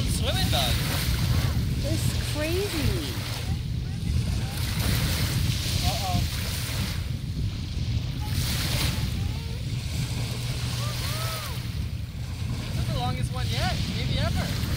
one swimming done. It's crazy. Uh-oh. That's the longest one yet, maybe ever.